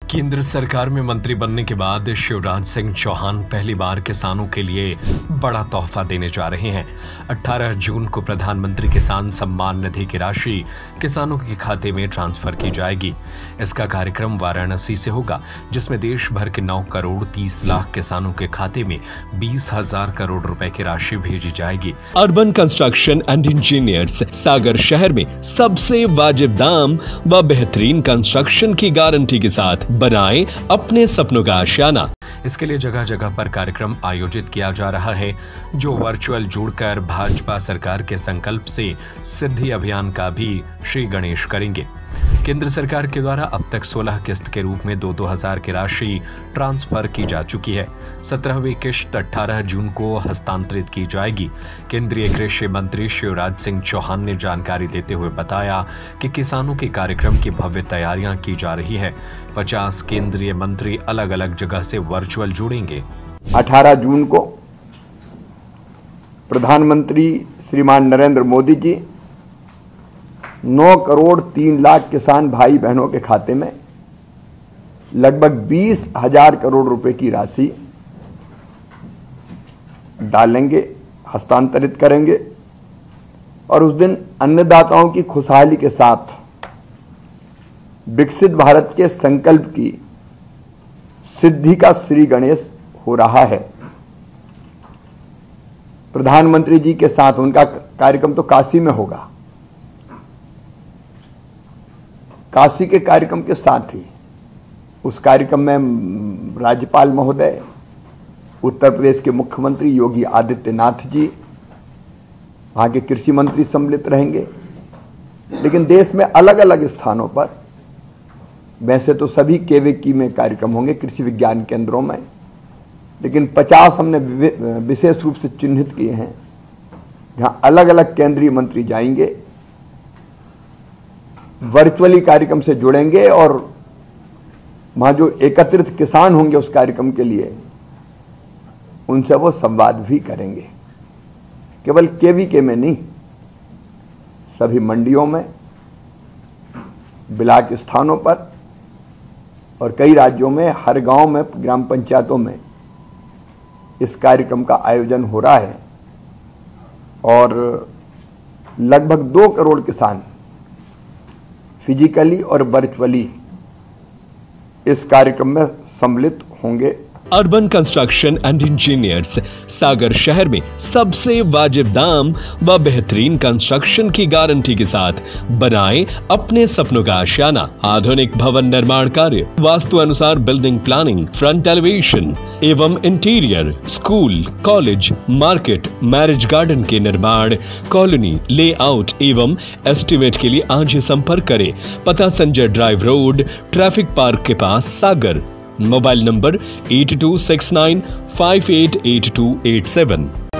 केंद्र सरकार में मंत्री बनने के बाद शिवराज सिंह चौहान पहली बार किसानों के लिए बड़ा तोहफा देने जा रहे हैं। 18 जून को प्रधानमंत्री किसान सम्मान निधि की राशि किसानों के खाते में ट्रांसफर की जाएगी। इसका कार्यक्रम वाराणसी से होगा, जिसमें देश भर के 9 करोड़ 30 लाख किसानों के खाते में 20,000 करोड़ रुपए की राशि भेजी जाएगी। Urban construction and engineers Sagar शहर में सबसे वाजिब दाम व बेहतरीन कंस्ट्रक्शन की गारंटी के साथ बनाएं अपने सपनों का आशियाना। इसके लिए जगह जगह पर कार्यक्रम आयोजित किया जा रहा है, जो वर्चुअल जुड़कर भाजपा सरकार के संकल्प से सिद्धि अभियान का भी श्री गणेश करेंगे। केंद्र सरकार के द्वारा अब तक 16 किस्त के रूप में 2-2 हजार की राशि ट्रांसफर की जा चुकी है। 17वीं किस्त 18 जून को हस्तांतरित की जाएगी। केंद्रीय कृषि मंत्री शिवराज सिंह चौहान ने जानकारी देते हुए बताया कि किसानों के कार्यक्रम की भव्य तैयारियां की जा रही है। 50 केंद्रीय मंत्री अलग अलग जगह से वर्चुअल जुड़ेंगे। 18 जून को प्रधानमंत्री श्रीमान नरेंद्र मोदी जी 9 करोड़ 3 लाख किसान भाई बहनों के खाते में लगभग 20,000 करोड़ रुपए की राशि डालेंगे, हस्तांतरित करेंगे और उस दिन अन्नदाताओं की खुशहाली के साथ विकसित भारत के संकल्प की सिद्धि का श्री गणेश हो रहा है। प्रधानमंत्री जी के साथ उनका कार्यक्रम तो काशी में होगा। काशी के कार्यक्रम के साथ ही उस कार्यक्रम में राज्यपाल महोदय, उत्तर प्रदेश के मुख्यमंत्री योगी आदित्यनाथ जी, वहां के कृषि मंत्री सम्मिलित रहेंगे। लेकिन देश में अलग अलग स्थानों पर, वैसे तो सभी केवीकी में कार्यक्रम होंगे, कृषि विज्ञान केंद्रों में, लेकिन 50 हमने विशेष रूप से चिन्हित किए हैं जहां अलग अलग केंद्रीय मंत्री जाएंगे, वर्चुअली कार्यक्रम से जुड़ेंगे और वहां जो एकत्रित किसान होंगे उस कार्यक्रम के लिए उनसे वो संवाद भी करेंगे। केवल केवीके में नहीं, सभी मंडियों में, ब्लॉक स्थानों पर और कई राज्यों में हर गांव में, ग्राम पंचायतों में इस कार्यक्रम का आयोजन हो रहा है और लगभग 2 करोड़ किसान फिजिकली और वर्चुअली इस कार्यक्रम में सम्मिलित होंगे। Urban construction and engineers Sagar शहर में सबसे वाजिब दाम व बेहतरीन कंस्ट्रक्शन की गारंटी के साथ बनाएं अपने सपनों का आशियाना। आधुनिक भवन निर्माण कार्य, वास्तु अनुसार बिल्डिंग प्लानिंग, फ्रंट एलिवेशन एवं interior, school, college, market, marriage garden के निर्माण, कॉलोनी लेआउट एवं एस्टीमेट के लिए आज ही संपर्क करें। पता Sanjay drive road, traffic park के पास, सागर। Mobile number 8269588287।